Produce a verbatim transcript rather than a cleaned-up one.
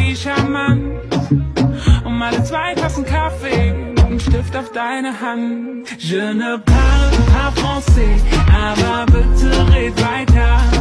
wie charmant. Um alle zwei Tassen Kaffee, ein Stift auf deine Hand. Je ne parle pas français, aber bitte red weiter.